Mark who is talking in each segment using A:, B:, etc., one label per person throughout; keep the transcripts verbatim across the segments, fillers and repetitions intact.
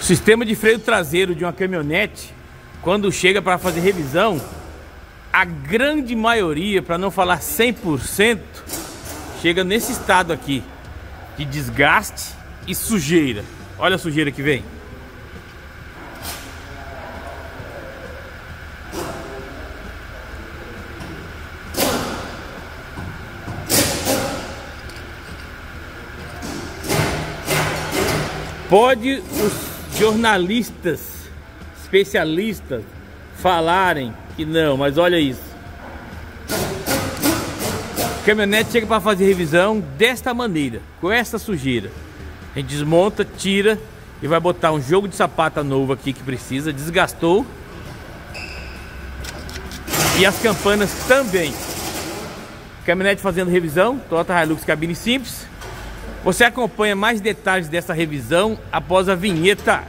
A: sistema de freio traseiro de uma caminhonete, quando chega para fazer revisão, a grande maioria, para não falar cem por cento, chega nesse estado aqui de desgaste e sujeira. Olha a sujeira que vem. Pode os jornalistas especialistas falarem que não, mas olha isso. A caminhonete chega para fazer revisão desta maneira, com essa sujeira. A gente desmonta, tira e vai botar um jogo de sapata novo aqui que precisa, desgastou. E as campanas também. Caminhonete fazendo revisão, Toyota Hilux cabine simples. Você acompanha mais detalhes dessa revisão após a vinheta.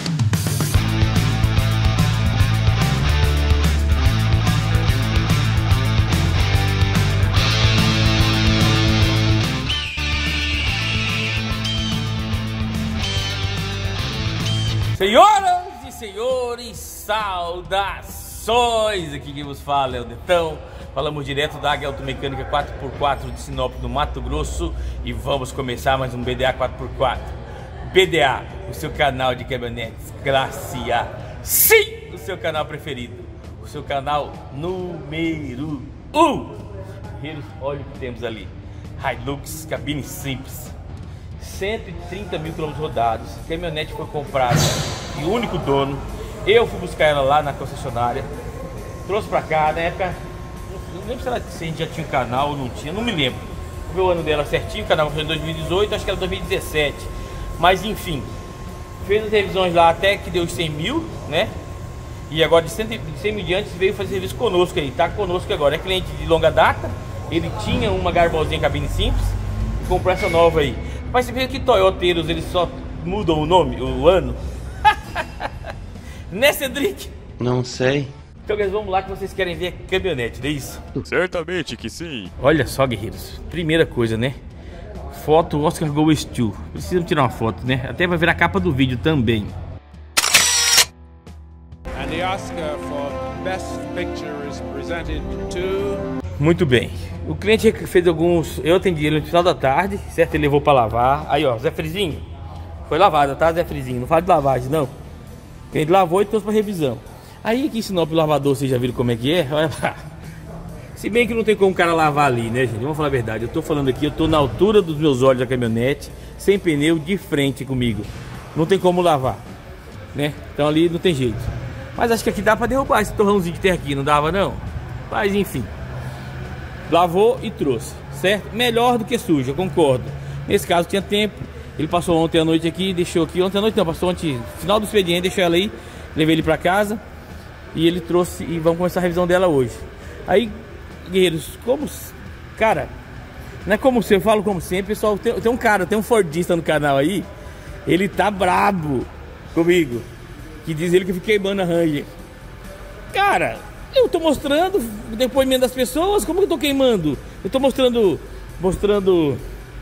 A: Senhoras e senhores, saudações! Aqui quem vos fala é o Netão. Falamos direto da Águia Automecânica quatro por quatro de Sinop, no Mato Grosso. E vamos começar mais um B D A quatro por quatro. B D A, o seu canal de caminhonetes classe A. Sim, o seu canal preferido. O seu canal número um. Olha o que temos ali. Hilux, cabine simples. cento e trinta mil quilômetros rodados. A caminhonete foi comprada e o único dono. Eu fui buscar ela lá na concessionária. Trouxe pra cá, na época... Não lembro se, ela, se a gente já tinha um canal ou não tinha, não me lembro. Vou ver o ano dela certinho, o canal foi em dois mil e dezoito, acho que era dois mil e dezessete. Mas enfim, fez as revisões lá até que deu os cem mil, né? E agora de cem mil diante veio fazer serviço conosco aí, tá conosco agora. É cliente de longa data, ele tinha uma garbolzinha cabine simples e comprou essa nova aí. Mas você vê que Toyoteiros eles só mudam o nome, o ano? Né, Cedric?
B: Não sei.
A: Então, guys, vamos lá que vocês querem ver a caminhonete, não é isso?
C: Certamente que sim.
A: Olha só, guerreiros. Primeira coisa, né? Foto Oscar Goes to. Precisamos tirar uma foto, né? Até vai virar a capa do vídeo também.
D: And the Oscar for Best Picture is presented to...
A: Muito bem. O cliente fez alguns... Eu atendi ele no final da tarde, certo? Ele levou pra lavar. Aí, ó, Zé Frizinho. Foi lavada, tá, Zé Frizinho? Não fala de lavagem, não. Ele lavou e trouxe pra revisão. Aí aqui em Sinop o lavador, vocês já viram como é que é? Olha lá. Se bem que não tem como o cara lavar ali, né, gente? Vamos falar a verdade. Eu tô falando aqui, eu tô na altura dos meus olhos da caminhonete, sem pneu, de frente comigo. Não tem como lavar, né? Então ali não tem jeito. Mas acho que aqui dá pra derrubar esse torrãozinho que tem aqui, não dava não? Mas enfim. Lavou e trouxe, certo? Melhor do que sujo, eu concordo. Nesse caso tinha tempo. Ele passou ontem à noite aqui, deixou aqui. Ontem à noite não, passou ontem, final do expediente, deixou ela aí. Levei ele pra casa. E ele trouxe, e vamos começar a revisão dela hoje. Aí, guerreiros, como... Cara, não é como você, eu falo como sempre, pessoal, tem, tem um cara, tem um fordista no canal aí. Ele tá brabo comigo. Que diz ele que eu fiquei queimando a Ranger. Cara, eu tô mostrando o depoimento das pessoas, como que eu tô queimando? Eu tô mostrando, mostrando...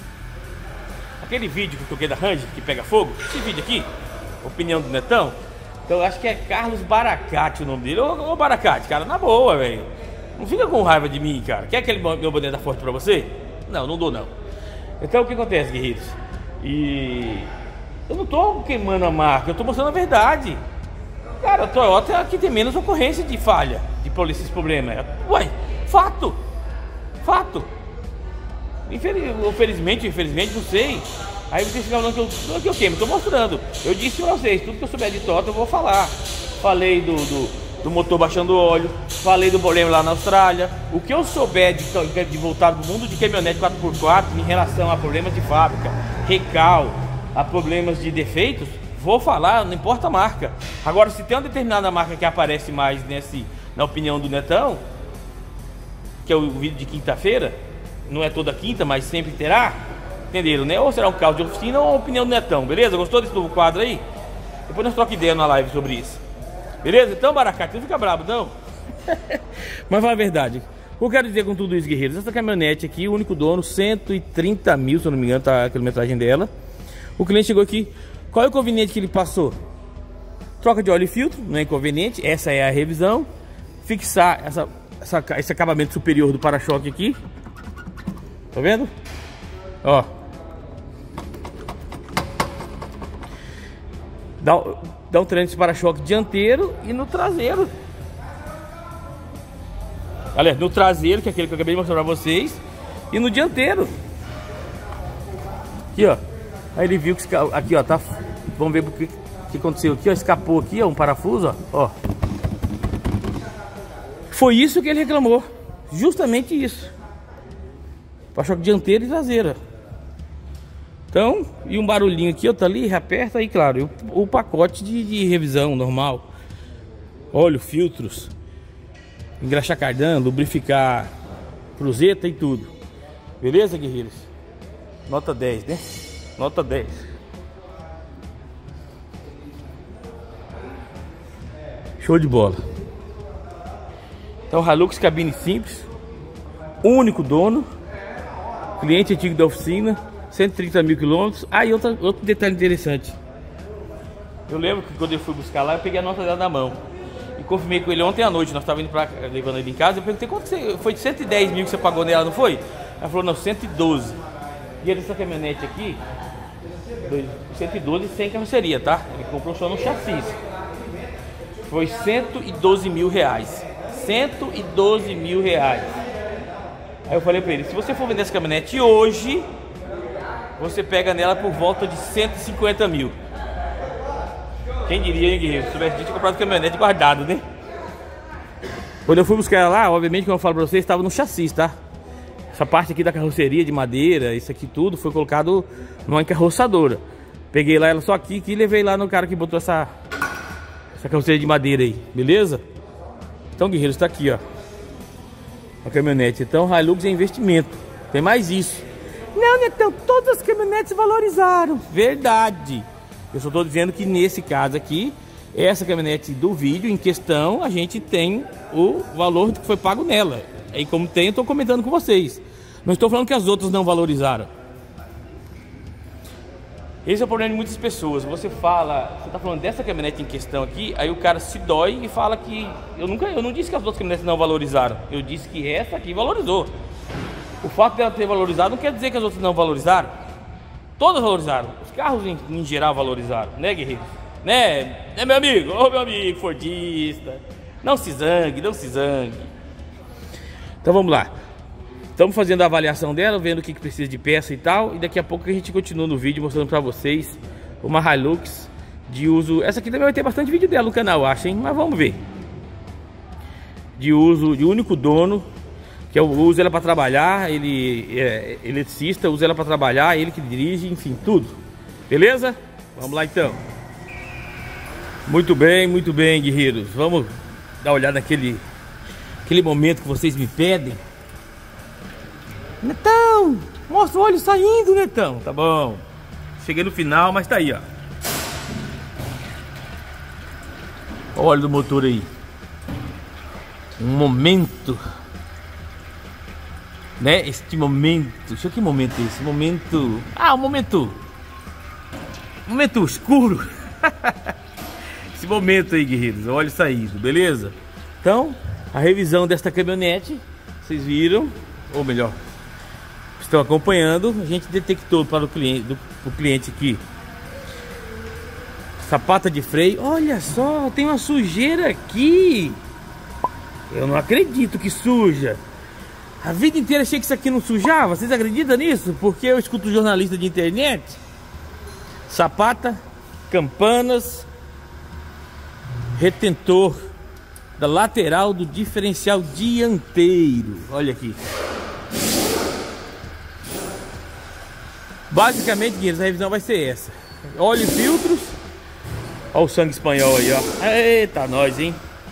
A: Aquele vídeo que eu toquei da Ranger, que pega fogo. Esse vídeo aqui, opinião do Netão. Então eu acho que é Carlos Baracate o nome dele. Ô, ô Baracate, cara, na boa, velho. Não fica com raiva de mim, cara. Quer aquele meu boné da Forte pra você? Não, não dou não. Então o que acontece, guerreiros? E... eu não tô queimando a marca, eu tô mostrando a verdade. Cara, a Toyota é a que tem menos ocorrência de falha, de esses problemas. Ué, fato. Fato. Infeliz... Infelizmente, infelizmente, não sei. Aí vocês ficam falando que eu, não é que eu queimo, eu tô mostrando. Eu disse pra vocês, tudo que eu souber de Toyota eu vou falar. Falei do, do, do motor baixando óleo, falei do problema lá na Austrália. O que eu souber de, de voltar do mundo de caminhonete quatro por quatro em relação a problemas de fábrica, recal, a problemas de defeitos, vou falar, não importa a marca. Agora, se tem uma determinada marca que aparece mais nesse, na opinião do Netão, que é o vídeo de quinta-feira, não é toda quinta, mas sempre terá. Entenderam, né? Ou será um carro de oficina ou uma opinião do Netão, beleza? Gostou desse novo quadro aí? Depois nós trocamos ideia na live sobre isso. Beleza? Então, Baracate, não fica bravo, não. Mas fala a verdade. O que eu quero dizer com tudo isso, guerreiros? Essa caminhonete aqui, o único dono, cento e trinta mil, se eu não me engano, tá a quilometragem dela. O cliente chegou aqui. Qual é o conveniente que ele passou? Troca de óleo e filtro, não é inconveniente. Essa é a revisão. Fixar essa, essa, esse acabamento superior do para-choque aqui. Tá vendo? Ó. Dá, dá um treino de para-choque dianteiro e no traseiro. Aliás, no traseiro, que é aquele que eu acabei de mostrar pra vocês. E no dianteiro. Aqui, ó. Aí ele viu que aqui, ó, tá. Vamos ver o que, que aconteceu aqui, ó. Escapou aqui, ó, um parafuso, ó. Ó. Foi isso que ele reclamou. Justamente isso. Para-choque dianteiro e traseira. Então, e um barulhinho aqui, ó, tá ali, reaperta aí, claro. O, o pacote de, de revisão normal. Óleo, filtros. Engraxar cardan, lubrificar cruzeta e tudo. Beleza, guerreiros? Nota dez, né? Nota dez. Show de bola. Então, Hilux cabine simples. Único dono. Cliente antigo da oficina. cento e trinta mil quilômetros. Ah, e outra, outro detalhe interessante. Eu lembro que quando eu fui buscar lá, eu peguei a nota dela na mão. E confirmei com ele ontem à noite. Nós estávamos indo pra, levando ele em casa. Eu perguntei quanto você, foi de cento e dez mil que você pagou nela, não foi? Ela falou, não, cento e doze. E essa caminhonete aqui, cento e doze sem carroceria, tá? Ele comprou só no chassi. Foi cento e doze mil reais. cento e doze mil reais. Aí eu falei pra ele, se você for vender essa caminhonete hoje, você pega nela por volta de cento e cinquenta mil. Quem diria, hein, guerreiro? Se tivesse dito, comprado caminhonete guardado, né? Quando eu fui buscar ela lá, obviamente, como eu falo pra vocês, estava no chassi, tá? Essa parte aqui da carroceria de madeira, isso aqui tudo, foi colocado numa encarroçadora. Peguei lá ela só aqui, aqui e levei lá no cara que botou essa, essa carroceria de madeira aí, beleza? Então, guerreiros, tá aqui, ó. A caminhonete. Então, Hilux é investimento. Tem mais isso. Não, Netão, todas as caminhonetes valorizaram. Verdade. Eu só tô dizendo que nesse caso aqui, essa caminhonete do vídeo em questão, a gente tem o valor que foi pago nela. E como tem, eu tô comentando com vocês. Não estou falando que as outras não valorizaram. Esse é o problema de muitas pessoas. Você fala, você tá falando dessa caminhonete em questão aqui, aí o cara se dói e fala que eu nunca, eu não disse que as outras caminhonetes não valorizaram. Eu disse que essa aqui valorizou. O fato dela ter valorizado não quer dizer que as outras não valorizaram. Todas valorizaram. Os carros em, em geral valorizaram, né, guerreiros? Né, né, meu amigo? Ô, meu amigo fordista. Não se zangue, não se zangue. Então vamos lá. Estamos fazendo a avaliação dela, vendo o que, que precisa de peça e tal. E daqui a pouco a gente continua no vídeo mostrando pra vocês uma Hilux de uso. Essa aqui também vai ter bastante vídeo dela no canal, acho, hein? Mas vamos ver. De uso, de único dono. Que eu uso ela para trabalhar, ele é eletricista, usa ela para trabalhar, ele que dirige, enfim, tudo. Beleza? Vamos lá então. Muito bem, muito bem, guerreiros. Vamos dar uma olhada naquele aquele momento que vocês me pedem. Netão, mostra o óleo saindo, Netão. Tá bom. Cheguei no final, mas tá aí, ó. Olha o óleo do motor aí. Um momento... Né? Este momento, deixa eu que momento é esse? Momento, ah, um momento, momento escuro. Esse momento aí, guerreiros, olha saindo, beleza? Então, a revisão desta caminhonete, vocês viram, ou melhor, estão acompanhando, a gente detectou para o cliente, do, o cliente aqui, sapata de freio, olha só, tem uma sujeira aqui, eu não acredito que suja. A vida inteira achei que isso aqui não sujava. Vocês acreditam nisso? Porque eu escuto jornalista de internet. Sapata, campanas, retentor da lateral do diferencial dianteiro. Olha aqui. Basicamente, guerreiros, a revisão vai ser essa. Óleo e filtros. Olha o sangue espanhol aí, ó. Eita, nós, hein?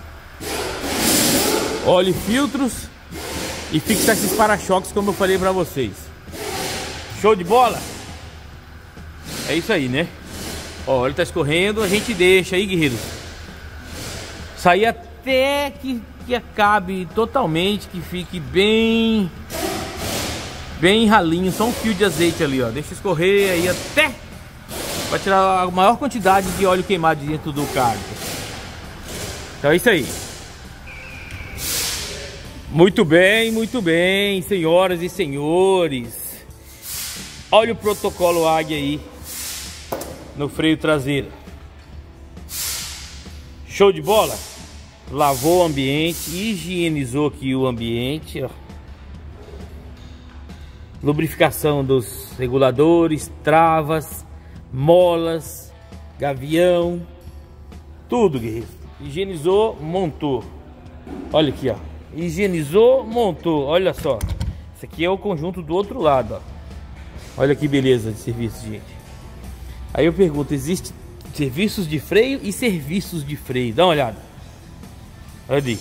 A: Óleo e filtros. E fixar esses para-choques como eu falei pra vocês. Show de bola? É isso aí, né? Ó, ele tá escorrendo, a gente deixa aí, guerreiros. Sair até que, que acabe totalmente, que fique bem... Bem ralinho, só um fio de azeite ali, ó. Deixa escorrer aí até... Vai tirar a maior quantidade de óleo queimado dentro do carro. Então é isso aí. Muito bem, muito bem, senhoras e senhores. Olha o protocolo Águia aí no freio traseiro. Show de bola? Lavou o ambiente, higienizou aqui o ambiente, ó. Lubrificação dos reguladores, travas, molas, gavião, tudo, guerreiro. Higienizou, montou. Olha aqui, ó. Higienizou, montou. Olha só. Esse aqui é o conjunto do outro lado, ó. Olha que beleza de serviço, gente. Aí eu pergunto, existe serviços de freio e serviços de freio? Dá uma olhada. Olha ali.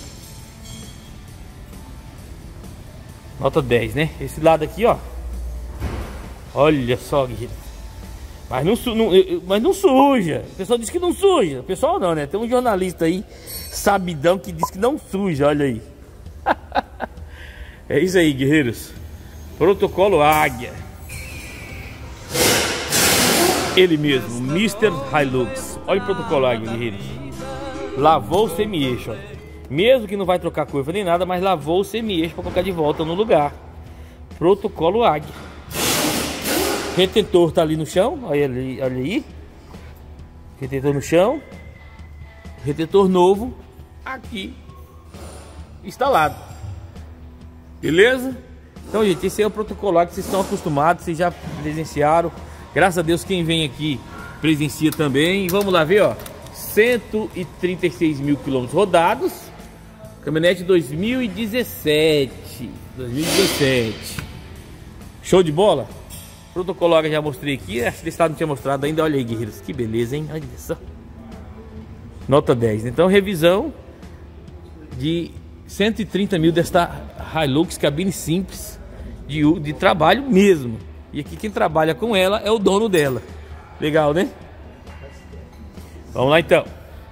A: Nota dez, né? Esse lado aqui, ó. Olha só, guerreiro. Mas não, su não, mas não suja. O pessoal diz que não suja. O pessoal não, né? Tem um jornalista aí, sabidão, que diz que não suja. Olha aí. É isso aí, guerreiros. Protocolo Águia. Ele mesmo, mister Hilux. Olha o protocolo Águia, guerreiros. Lavou o semi-eixo, ó. Mesmo que não vai trocar curva nem nada, mas lavou o semi-eixo para colocar de volta no lugar. Protocolo Águia. Retentor tá ali no chão, olha ali, olha aí. Retentor no chão. Retentor novo aqui instalado. Beleza? Então, gente, esse é o protocolo Águia que vocês estão acostumados, vocês já presenciaram. Graças a Deus quem vem aqui presencia também. E vamos lá ver, ó. cento e trinta e seis mil quilômetros rodados. Caminhonete dois mil e dezessete. dois mil e dezessete. Show de bola? Protocolo Águia já mostrei aqui. Acho que desse lado não tinha mostrado ainda. Olha aí, guerreiros. Que beleza, hein? Olha só. Nota dez. Então, revisão de cento e trinta mil desta Hilux, cabine simples. De, de trabalho mesmo. E aqui quem trabalha com ela é o dono dela. Legal, né? Vamos lá então.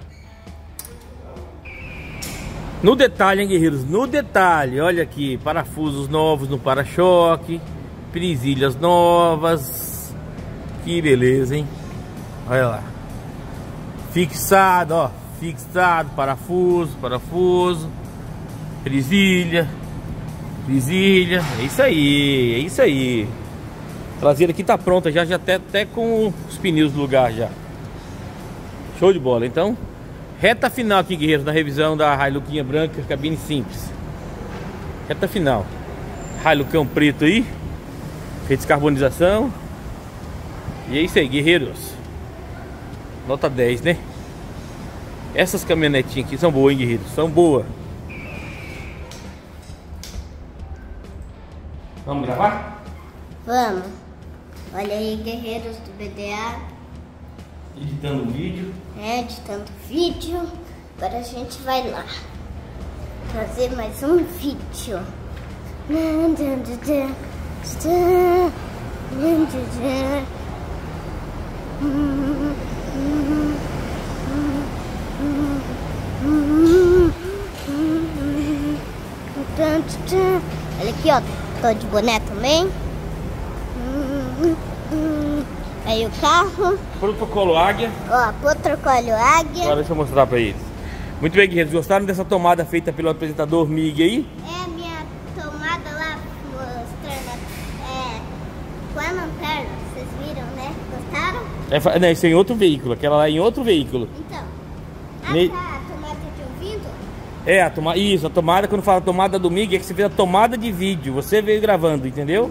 A: No detalhe, hein, guerreiros? No detalhe, olha aqui. Parafusos novos no para-choque. Presilhas novas. Que beleza, hein? Olha lá. Fixado, ó. Fixado, parafuso, parafuso. Presilha. Presilha. É isso aí, é isso aí. A traseira aqui tá pronta já, já até, até com os pneus no lugar já. Show de bola, então. Reta final aqui, guerreiros, na revisão da Hiluxinha branca, cabine simples. Reta final. Hiluxão preto aí. Feito descarbonização. E é isso aí, guerreiros. Nota dez, né? Essas caminhonetinhas aqui são boas, hein, guerreiros? São boas. Vamos gravar?
B: Vamos. Olha aí, guerreiros do B D A.
A: Editando o vídeo.
B: É, editando vídeo. Agora a gente vai lá fazer mais um vídeo. Olha aqui, ó. Tô de boné também. Aí o carro.
A: Protocolo Águia.
B: Ó, protocolo Águia.
A: Agora deixa eu mostrar pra eles. Muito bem, guerreiros. Gostaram dessa tomada feita pelo apresentador Mig aí?
B: É a minha tomada lá mostrando. É. Com a lanterna. Vocês viram, né? Gostaram?
A: É, não, isso é em outro veículo. Aquela lá é em outro veículo.
B: Então. Ah,
A: Me...
B: tá. A tomada de ouvido?
A: É, a tomada. Isso, a tomada, quando fala tomada do Mig, é que você fez a tomada de vídeo. Você veio gravando, entendeu?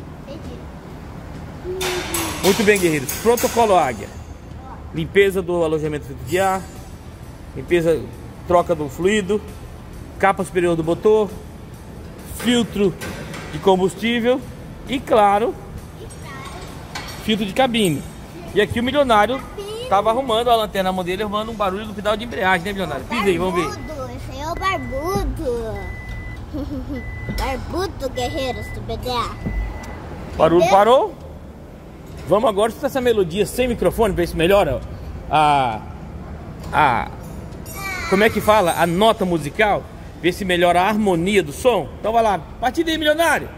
A: Muito bem, guerreiros. Protocolo Águia. Limpeza do alojamento de ar. Limpeza, troca do fluido. Capa superior do motor. Filtro de combustível. E claro, filtro de cabine. E aqui o milionário tava arrumando a lanterna na mão dele, arrumando um barulho no pedal de embreagem, né, milionário? Pisa aí, vamos ver.
B: Esse é o barbudo. Barbudo, guerreiros do B D A.
A: Barulho parou. Vamos agora escutar essa melodia sem microfone, ver se melhora a, a... Como é que fala? A nota musical. Ver se melhora a harmonia do som. Então vai lá, partida aí, milionário.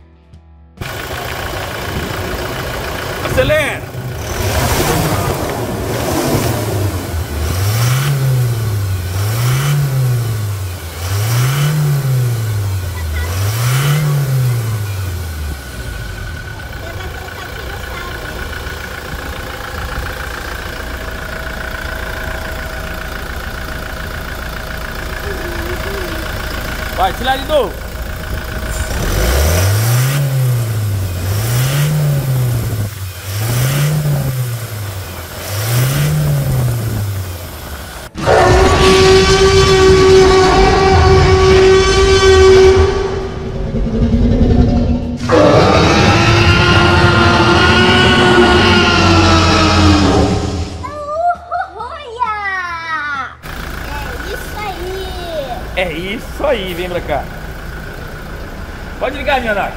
A: Acelera. Vai, tira de novo. É isso aí, vem pra cá. Pode ligar, minha Nath.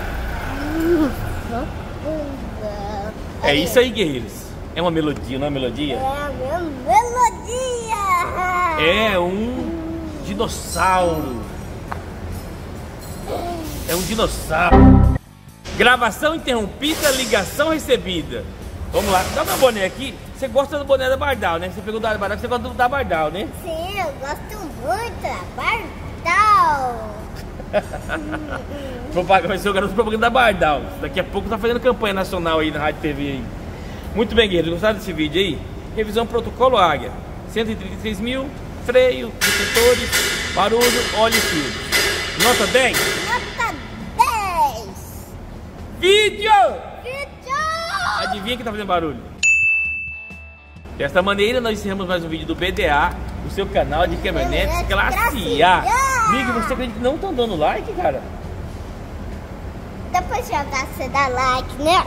A: É isso aí, guerreiros. É uma melodia, não é uma melodia?
B: É a minha melodia.
A: É um dinossauro. É um dinossauro. Gravação interrompida, ligação recebida. Vamos lá, dá meu boné aqui. Você gosta do boné da Bardal, né? Você pegou da Bardal, você gosta do da Bardal, né?
B: Sim, eu gosto muito da Bardal.
A: Vai ser o garoto propaganda da Bardal. Daqui a pouco tá fazendo campanha nacional aí na Rádio T V aí. Muito bem, guerreiros, gostaram desse vídeo aí? Revisão protocolo Águia. cento e trinta e três mil, freio, detectores, barulho, óleo e fio. Nota dez?
B: Nota dez.
A: Vídeo!
B: Vídeo!
A: Adivinha quem tá fazendo barulho? Desta maneira, nós encerramos mais um vídeo do B D A, o seu canal de caminhonetes classe A. Amigo, você acredita que não estão dando like, cara?
B: Depois de jogar, você dá like, né?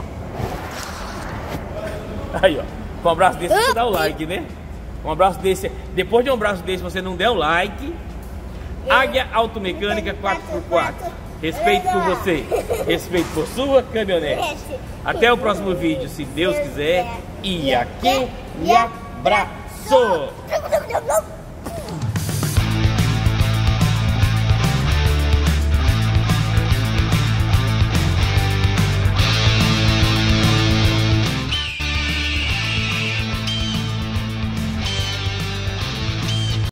A: Aí, ó. Com um abraço desse, você dá o like, né? Um abraço desse. Depois de um abraço desse, você não der o like. Águia Automecânica quatro por quatro. Respeito por você. Respeito por sua caminhonete. Até o próximo vídeo, se Deus quiser. E aquele abraço!